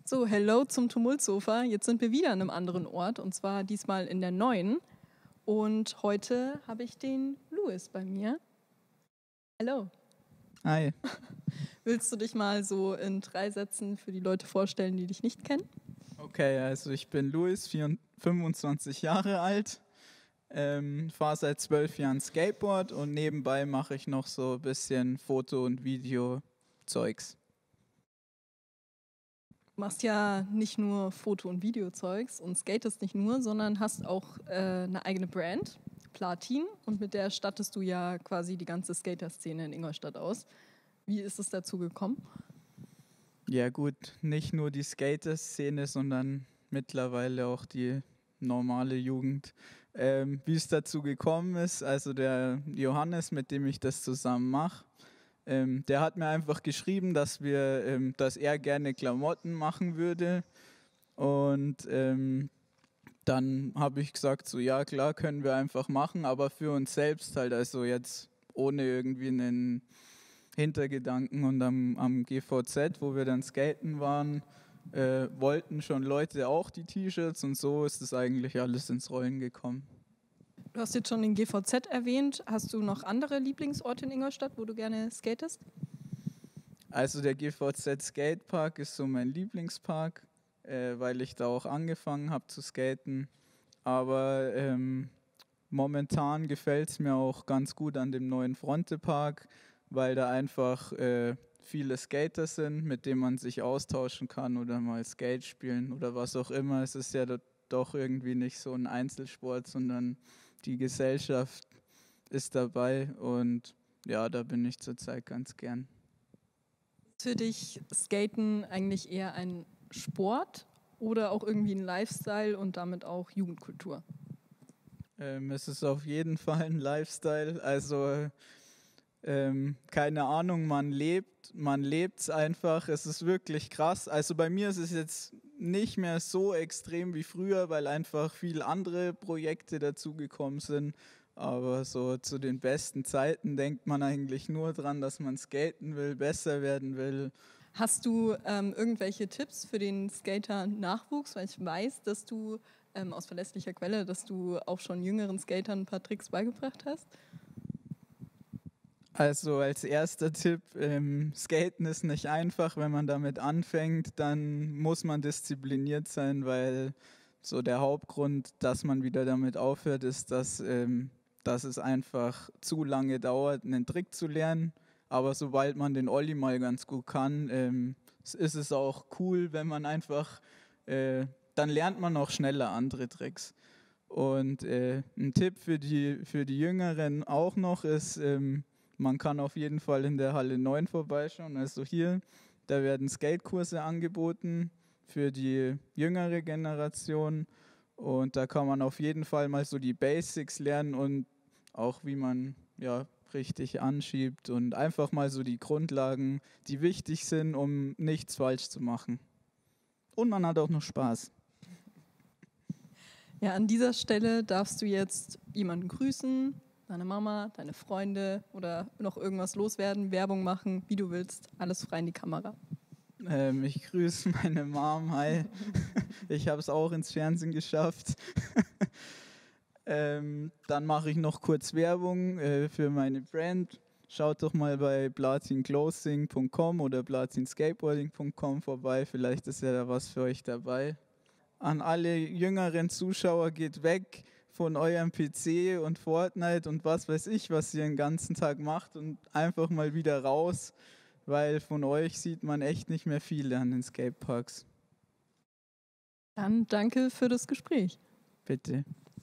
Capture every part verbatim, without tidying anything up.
So, hello zum Tumultsofa. Jetzt sind wir wieder an einem anderen Ort und zwar diesmal in der neuen. Und heute habe ich den Louis bei mir. Hallo. Hi. Willst du dich mal so in drei Sätzen für die Leute vorstellen, die dich nicht kennen? Okay, also ich bin Louis, fünfundzwanzig Jahre alt, ähm, fahre seit zwölf Jahren Skateboard und nebenbei mache ich noch so ein bisschen Foto- und Video-Zeugs. Du machst ja nicht nur Foto- und Videozeugs und skatest nicht nur, sondern hast auch äh, eine eigene Brand, Platin, und mit der stattest du ja quasi die ganze Skater-Szene in Ingolstadt aus. Wie ist es dazu gekommen? Ja gut, nicht nur die Skater-Szene, sondern mittlerweile auch die normale Jugend. Ähm, wie es dazu gekommen ist, also der Johannes, mit dem ich das zusammen mache, ähm, der hat mir einfach geschrieben, dass wir, ähm, dass er gerne Klamotten machen würde. Und ähm, dann habe ich gesagt, so ja klar, können wir einfach machen, aber für uns selbst halt, also jetzt ohne irgendwie einen Hintergedanken. Und am, am G V Z, wo wir dann skaten waren, äh, wollten schon Leute auch die T-Shirts und so ist das eigentlich alles ins Rollen gekommen. Du hast jetzt schon den G V Z erwähnt. Hast du noch andere Lieblingsorte in Ingolstadt, wo du gerne skatest? Also der G V Z Skatepark ist so mein Lieblingspark, äh, weil ich da auch angefangen habe zu skaten. Aber ähm, momentan gefällt es mir auch ganz gut an dem neuen Frontepark, weil da einfach äh, viele Skater sind, mit denen man sich austauschen kann oder mal Skate spielen oder was auch immer. Es ist ja dort doch irgendwie nicht so ein Einzelsport, sondern die Gesellschaft ist dabei und ja, da bin ich zurzeit ganz gern. Ist für dich Skaten eigentlich eher ein Sport oder auch irgendwie ein Lifestyle und damit auch Jugendkultur? Ähm, es ist auf jeden Fall ein Lifestyle, also ähm, keine Ahnung, man lebt, man lebt es einfach, es ist wirklich krass. Also bei mir ist es jetzt nicht mehr so extrem wie früher, weil einfach viele andere Projekte dazugekommen sind. Aber so zu den besten Zeiten denkt man eigentlich nur dran, dass man skaten will, besser werden will. Hast du ähm, irgendwelche Tipps für den Skater-Nachwuchs? Weil ich weiß, dass du ähm, aus verlässlicher Quelle, dass du auch schon jüngeren Skatern ein paar Tricks beigebracht hast. Also als erster Tipp, ähm, Skaten ist nicht einfach. Wenn man damit anfängt, dann muss man diszipliniert sein, weil so der Hauptgrund, dass man wieder damit aufhört, ist, dass, ähm, dass es einfach zu lange dauert, einen Trick zu lernen. Aber sobald man den Olli mal ganz gut kann, ähm, ist es auch cool, wenn man einfach, äh, dann lernt man auch schneller andere Tricks. Und äh, ein Tipp für die, für die Jüngeren auch noch ist, ähm, man kann auf jeden Fall in der Halle neun vorbeischauen. Also hier, da werden Skatekurse angeboten für die jüngere Generation. Und da kann man auf jeden Fall mal so die Basics lernen und auch wie man ja, richtig anschiebt und einfach mal so die Grundlagen, die wichtig sind, um nichts falsch zu machen. Und man hat auch noch Spaß. Ja, an dieser Stelle darfst du jetzt jemanden grüßen, deine Mama, deine Freunde oder noch irgendwas loswerden, Werbung machen, wie du willst. Alles frei in die Kamera. Ähm, ich grüße meine Mom, hi. Ich habe es auch ins Fernsehen geschafft. ähm, dann mache ich noch kurz Werbung äh, für meine Brand. Schaut doch mal bei platin clothing punkt com oder platin skateboarding punkt com vorbei. Vielleicht ist ja da was für euch dabei. An alle jüngeren Zuschauer, geht weg von eurem P C und Fortnite und was weiß ich, was ihr den ganzen Tag macht und einfach mal wieder raus, weil von euch sieht man echt nicht mehr viele an den Skateparks. Dann danke für das Gespräch. Bitte.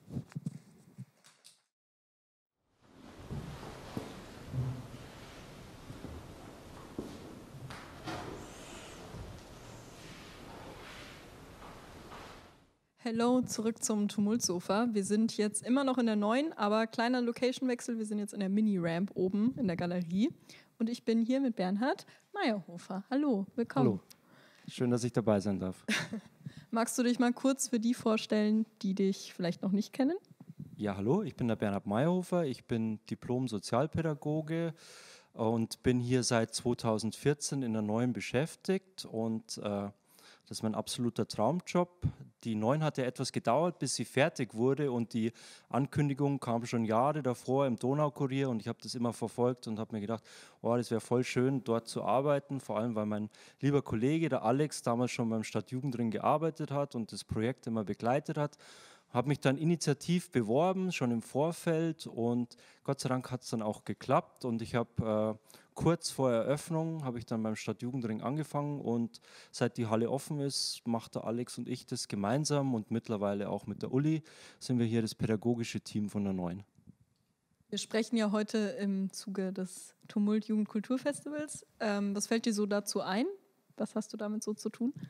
Hello, zurück zum Tumultsofa. Wir sind jetzt immer noch in der neuen, aber kleiner Location-Wechsel. Wir sind jetzt in der Mini-Ramp oben in der Galerie. Und ich bin hier mit Bernhard Meyerhofer. Hallo, willkommen. Hallo, schön, dass ich dabei sein darf. Magst du dich mal kurz für die vorstellen, die dich vielleicht noch nicht kennen? Ja, hallo, ich bin der Bernhard Meyerhofer. Ich bin Diplom-Sozialpädagoge und bin hier seit zweitausendvierzehn in der neuen beschäftigt und äh, Das ist mein absoluter Traumjob. Die neun hat ja etwas gedauert, bis sie fertig wurde und die Ankündigung kam schon Jahre davor im Donaukurier und ich habe das immer verfolgt und habe mir gedacht, oh, das wäre voll schön, dort zu arbeiten, vor allem weil mein lieber Kollege, der Alex, damals schon beim Stadtjugendring gearbeitet hat und das Projekt immer begleitet hat. Habe mich dann initiativ beworben, schon im Vorfeld und Gott sei Dank hat es dann auch geklappt und ich habe äh, kurz vor Eröffnung habe ich dann beim Stadtjugendring angefangen und seit die Halle offen ist, macht der Alex und ich das gemeinsam und mittlerweile auch mit der Uli sind wir hier das pädagogische Team von der neun. Wir sprechen ja heute im Zuge des Tumult Jugendkulturfestivals. Ähm, was fällt dir so dazu ein? Was hast du damit so zu tun?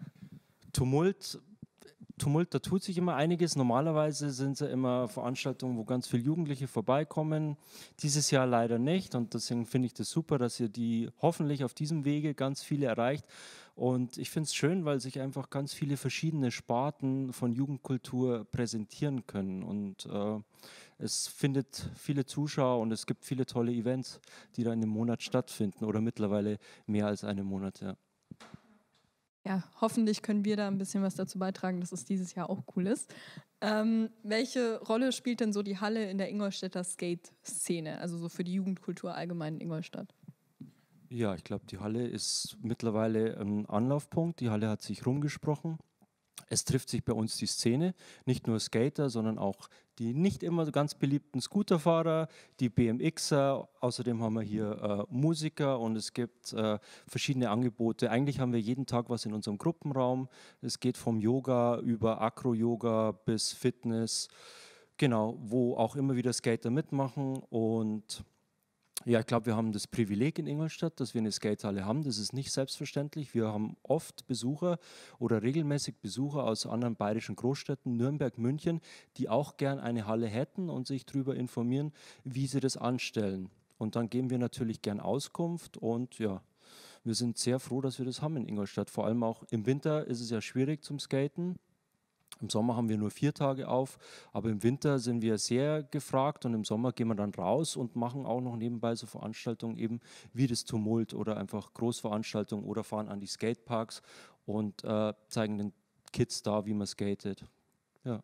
Tumult Tumult, da tut sich immer einiges. Normalerweise sind es ja immer Veranstaltungen, wo ganz viele Jugendliche vorbeikommen. Dieses Jahr leider nicht und deswegen finde ich das super, dass ihr die hoffentlich auf diesem Wege ganz viele erreicht. Und ich finde es schön, weil sich einfach ganz viele verschiedene Sparten von Jugendkultur präsentieren können. Und äh, es findet viele Zuschauer und es gibt viele tolle Events, die da in einem Monat stattfinden oder mittlerweile mehr als einen Monat, ja. Ja, hoffentlich können wir da ein bisschen was dazu beitragen, dass es dieses Jahr auch cool ist. Ähm, welche Rolle spielt denn so die Halle in der Ingolstädter Skate-Szene, also so für die Jugendkultur allgemein in Ingolstadt? Ja, ich glaube, die Halle ist mittlerweile ein Anlaufpunkt. Die Halle hat sich rumgesprochen. Es trifft sich bei uns die Szene, nicht nur Skater, sondern auch die nicht immer ganz beliebten Scooterfahrer, die B M Xer, außerdem haben wir hier äh, Musiker und es gibt äh, verschiedene Angebote. Eigentlich haben wir jeden Tag was in unserem Gruppenraum. Es geht vom Yoga über Acro-Yoga bis Fitness, genau, wo auch immer wieder Skater mitmachen und ja, ich glaube, wir haben das Privileg in Ingolstadt, dass wir eine Skatehalle haben. Das ist nicht selbstverständlich. Wir haben oft Besucher oder regelmäßig Besucher aus anderen bayerischen Großstädten, Nürnberg, München, die auch gern eine Halle hätten und sich darüber informieren, wie sie das anstellen. Und dann geben wir natürlich gern Auskunft und ja, wir sind sehr froh, dass wir das haben in Ingolstadt. Vor allem auch im Winter ist es ja schwierig zum Skaten. Im Sommer haben wir nur vier Tage auf, aber im Winter sind wir sehr gefragt und im Sommer gehen wir dann raus und machen auch noch nebenbei so Veranstaltungen eben wie das Tumult oder einfach Großveranstaltungen oder fahren an die Skateparks und äh, zeigen den Kids da, wie man skatet. Ja.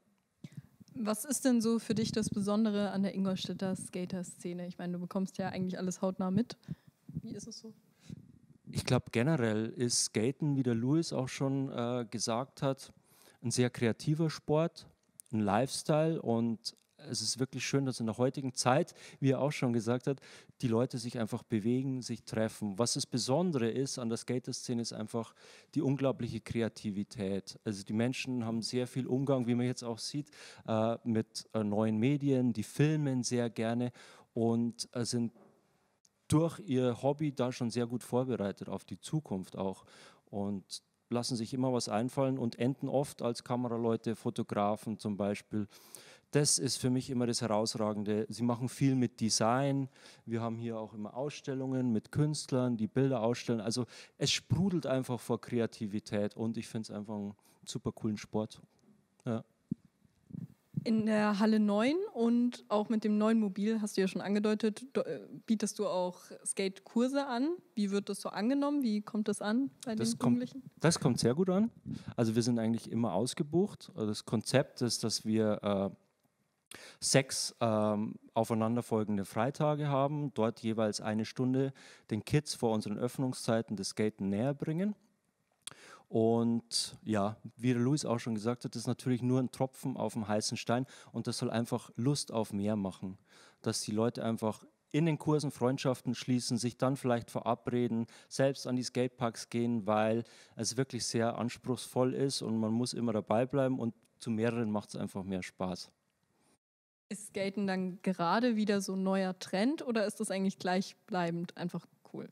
Was ist denn so für dich das Besondere an der Ingolstädter Skater-Szene? Ich meine, du bekommst ja eigentlich alles hautnah mit. Wie ist es so? Ich glaube, generell ist Skaten, wie der Louis auch schon äh, gesagt hat, ein sehr kreativer Sport, ein Lifestyle und es ist wirklich schön, dass in der heutigen Zeit, wie er auch schon gesagt hat, die Leute sich einfach bewegen, sich treffen. Was das Besondere ist an der Skater-Szene ist einfach die unglaubliche Kreativität. Also die Menschen haben sehr viel Umgang, wie man jetzt auch sieht, äh, mit äh, neuen Medien, die filmen sehr gerne und äh, sind durch ihr Hobby da schon sehr gut vorbereitet auf die Zukunft auch und lassen sich immer was einfallen und enden oft als Kameraleute, Fotografen zum Beispiel. Das ist für mich immer das Herausragende. Sie machen viel mit Design. Wir haben hier auch immer Ausstellungen mit Künstlern, die Bilder ausstellen. Also es sprudelt einfach vor Kreativität und ich finde es einfach einen super coolen Sport. Ja. In der Halle neun und auch mit dem neuen Mobil, hast du ja schon angedeutet, bietest du auch Skate-Kurse an. Wie wird das so angenommen? Wie kommt das an bei das den kommt, Jugendlichen? Das kommt sehr gut an. Also wir sind eigentlich immer ausgebucht. Das Konzept ist, dass wir äh, sechs ähm, aufeinanderfolgende Freitage haben, dort jeweils eine Stunde den Kids vor unseren Öffnungszeiten das Skaten näher bringen. Und ja, wie der Louis auch schon gesagt hat, das ist natürlich nur ein Tropfen auf dem heißen Stein und das soll einfach Lust auf mehr machen, dass die Leute einfach in den Kursen Freundschaften schließen, sich dann vielleicht verabreden, selbst an die Skateparks gehen, weil es wirklich sehr anspruchsvoll ist und man muss immer dabei bleiben und zu mehreren macht es einfach mehr Spaß. Ist Skaten dann gerade wieder so ein neuer Trend oder ist das eigentlich gleichbleibend einfach cool?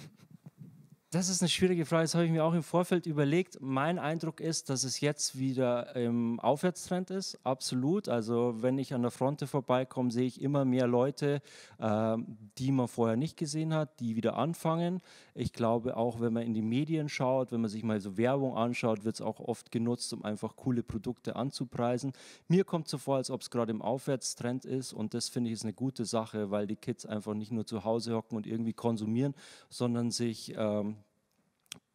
Das ist eine schwierige Frage, das habe ich mir auch im Vorfeld überlegt. Mein Eindruck ist, dass es jetzt wieder im Aufwärtstrend ist, absolut. Also wenn ich an der Fronte vorbeikomme, sehe ich immer mehr Leute, äh, die man vorher nicht gesehen hat, die wieder anfangen. Ich glaube auch, wenn man in die Medien schaut, wenn man sich mal so Werbung anschaut, wird es auch oft genutzt, um einfach coole Produkte anzupreisen. Mir kommt so vor, als ob es gerade im Aufwärtstrend ist und das finde ich ist eine gute Sache, weil die Kids einfach nicht nur zu Hause hocken und irgendwie konsumieren, sondern sich ähm,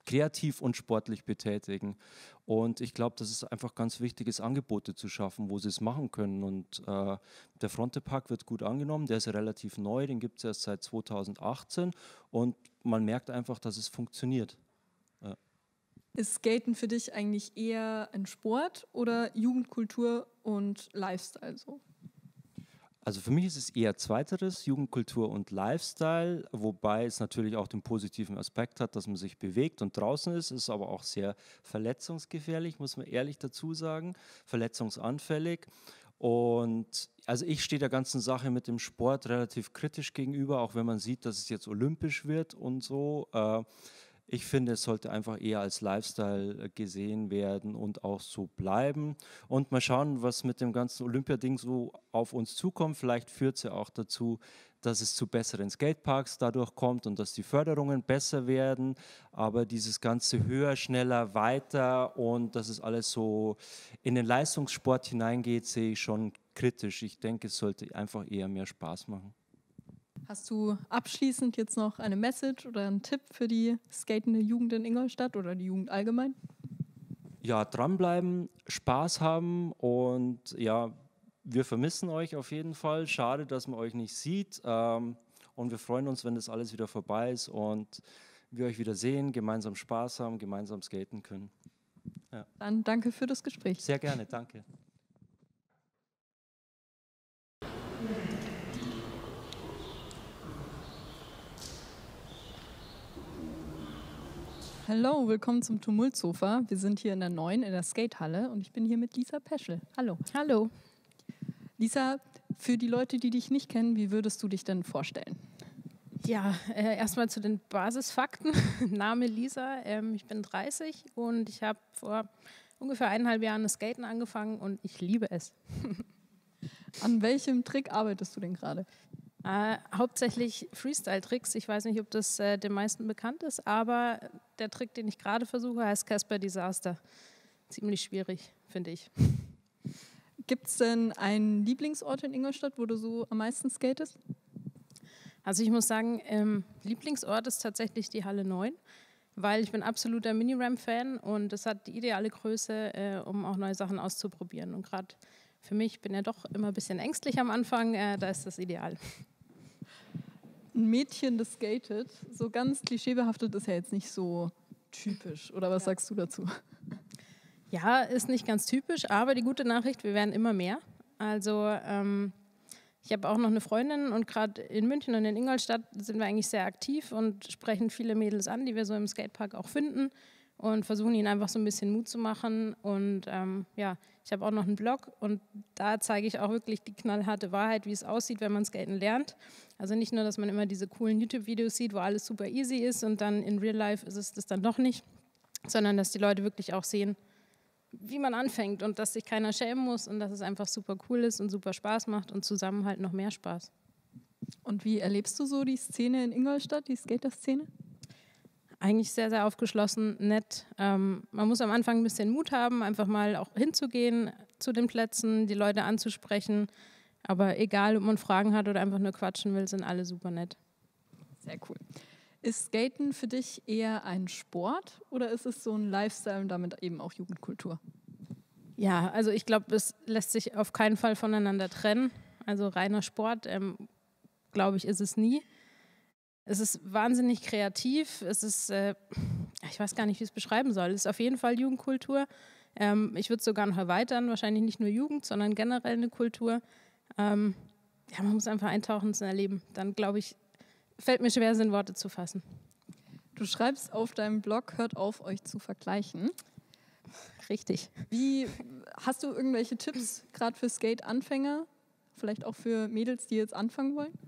kreativ und sportlich betätigen. Und ich glaube, das ist einfach ganz wichtig ist, Angebote zu schaffen, wo sie es machen können. Und äh, der Frontepark wird gut angenommen, der ist ja relativ neu, den gibt es erst seit zweitausendachtzehn und man merkt einfach, dass es funktioniert. Ja. Ist Skaten für dich eigentlich eher ein Sport oder Jugendkultur und Lifestyle so? Also für mich ist es eher zweiteres, Jugendkultur und Lifestyle, wobei es natürlich auch den positiven Aspekt hat, dass man sich bewegt und draußen ist, ist aber auch sehr verletzungsgefährlich, muss man ehrlich dazu sagen, verletzungsanfällig. Und also ich stehe der ganzen Sache mit dem Sport relativ kritisch gegenüber, auch wenn man sieht, dass es jetzt olympisch wird und so. Äh, Ich finde, es sollte einfach eher als Lifestyle gesehen werden und auch so bleiben. Und mal schauen, was mit dem ganzen Olympiading so auf uns zukommt. Vielleicht führt es ja auch dazu, dass es zu besseren Skateparks dadurch kommt und dass die Förderungen besser werden. Aber dieses ganze höher, schneller, weiter und dass es alles so in den Leistungssport hineingeht, sehe ich schon kritisch. Ich denke, es sollte einfach eher mehr Spaß machen. Hast du abschließend jetzt noch eine Message oder einen Tipp für die skatende Jugend in Ingolstadt oder die Jugend allgemein? Ja, dranbleiben, Spaß haben und ja, wir vermissen euch auf jeden Fall. Schade, dass man euch nicht sieht ähm, und wir freuen uns, wenn das alles wieder vorbei ist und wir euch wieder sehen, gemeinsam Spaß haben, gemeinsam skaten können. Ja. Dann danke für das Gespräch. Sehr gerne, danke. Hallo, willkommen zum Tumultsofa. Wir sind hier in der neuen, in der Skatehalle und ich bin hier mit Lisa Peschel. Hallo. Hallo. Lisa, für die Leute, die dich nicht kennen, wie würdest du dich denn vorstellen? Ja, äh, erstmal zu den Basisfakten. Name Lisa, ähm, ich bin dreißig und ich habe vor ungefähr eineinhalb Jahren das Skaten angefangen und ich liebe es. An welchem Trick arbeitest du denn gerade? Äh, hauptsächlich Freestyle-Tricks. Ich weiß nicht, ob das äh, den meisten bekannt ist, aber der Trick, den ich gerade versuche, heißt Casper Disaster. Ziemlich schwierig, finde ich. Gibt es denn einen Lieblingsort in Ingolstadt, wo du so am meisten skatest? Also ich muss sagen, ähm, Lieblingsort ist tatsächlich die Halle neun, weil ich bin absoluter Mini-Ramp-Fan und es hat die ideale Größe, äh, um auch neue Sachen auszuprobieren. Und gerade für mich, ich bin ja doch immer ein bisschen ängstlich am Anfang, äh, da ist das ideal. Ein Mädchen, das skatet, so ganz klischeebehaftet ist ja jetzt nicht so typisch. Oder was ja. sagst du dazu? Ja, ist nicht ganz typisch, aber die gute Nachricht, wir werden immer mehr. Also ähm, ich habe auch noch eine Freundin und gerade in München und in Ingolstadt sind wir eigentlich sehr aktiv und sprechen viele Mädels an, die wir so im Skatepark auch finden und versuchen ihnen einfach so ein bisschen Mut zu machen. Und ähm, ja, ich habe auch noch einen Blog und da zeige ich auch wirklich die knallharte Wahrheit, wie es aussieht, wenn man Skaten lernt. Also nicht nur, dass man immer diese coolen YouTube-Videos sieht, wo alles super easy ist und dann in Real Life ist es das dann doch nicht, sondern dass die Leute wirklich auch sehen, wie man anfängt und dass sich keiner schämen muss und dass es einfach super cool ist und super Spaß macht und zusammen halt noch mehr Spaß. Und wie erlebst du so die Szene in Ingolstadt, die Skater-Szene? Eigentlich sehr, sehr aufgeschlossen, nett. Ähm, man muss am Anfang ein bisschen Mut haben, einfach mal auch hinzugehen zu den Plätzen, die Leute anzusprechen. Aber egal, ob man Fragen hat oder einfach nur quatschen will, sind alle super nett. Sehr cool. Ist Skaten für dich eher ein Sport oder ist es so ein Lifestyle und damit eben auch Jugendkultur? Ja, also ich glaube, es lässt sich auf keinen Fall voneinander trennen. Also reiner Sport, ähm, glaube ich, ist es nie. Es ist wahnsinnig kreativ. Es ist, äh, ich weiß gar nicht, wie ich es beschreiben soll. Es ist auf jeden Fall Jugendkultur. Ähm, ich würde es sogar noch erweitern, wahrscheinlich nicht nur Jugend, sondern generell eine Kultur. Ähm, ja, man muss einfach eintauchen und erleben. Dann, glaube ich, fällt mir schwer, es in Worte zu fassen. Du schreibst auf deinem Blog, hört auf, euch zu vergleichen. Richtig. Wie, hast du irgendwelche Tipps, gerade für Skate-Anfänger, vielleicht auch für Mädels, die jetzt anfangen wollen?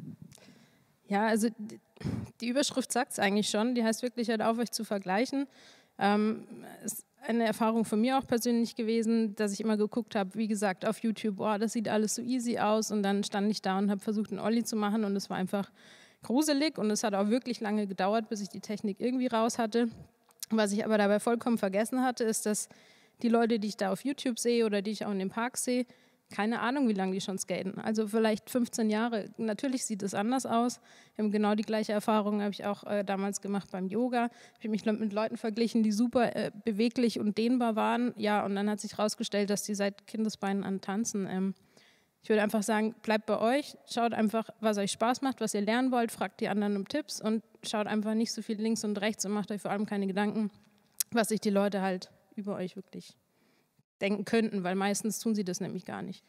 Ja, also die Überschrift sagt es eigentlich schon. Die heißt wirklich, hört auf, euch zu vergleichen. Ähm, ist eine Erfahrung von mir auch persönlich gewesen, dass ich immer geguckt habe, wie gesagt, auf YouTube, oh, das sieht alles so easy aus. Und dann stand ich da und habe versucht, einen Ollie zu machen und es war einfach gruselig und es hat auch wirklich lange gedauert, bis ich die Technik irgendwie raus hatte. Was ich aber dabei vollkommen vergessen hatte, ist, dass die Leute, die ich da auf YouTube sehe oder die ich auch in dem Park sehe, keine Ahnung, wie lange die schon skaten. Also vielleicht fünfzehn Jahre. Natürlich sieht es anders aus. Wir haben genau die gleiche Erfahrung, habe ich auch äh, damals gemacht beim Yoga. Ich habe mich mit Leuten verglichen, die super äh, beweglich und dehnbar waren. Ja, und dann hat sich herausgestellt, dass die seit Kindesbeinen an tanzen. Ähm, ich würde einfach sagen, bleibt bei euch, schaut einfach, was euch Spaß macht, was ihr lernen wollt, fragt die anderen um Tipps und schaut einfach nicht so viel links und rechts und macht euch vor allem keine Gedanken, was sich die Leute halt über euch wirklich denken könnten, weil meistens tun sie das nämlich gar nicht.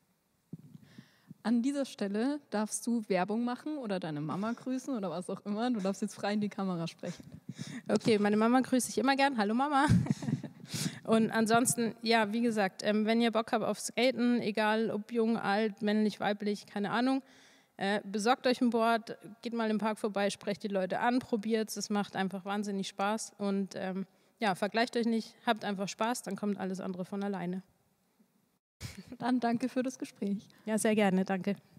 An dieser Stelle darfst du Werbung machen oder deine Mama grüßen oder was auch immer. Du darfst jetzt frei in die Kamera sprechen. Okay, meine Mama grüße ich immer gern. Hallo Mama. Und ansonsten, ja, wie gesagt, ähm, wenn ihr Bock habt auf Skaten, egal ob jung, alt, männlich, weiblich, keine Ahnung, äh, besorgt euch ein Board, geht mal im Park vorbei, sprecht die Leute an, probiert es. Es macht einfach wahnsinnig Spaß und ähm, ja, vergleicht euch nicht, habt einfach Spaß, dann kommt alles andere von alleine. Dann danke für das Gespräch. Ja, sehr gerne, danke.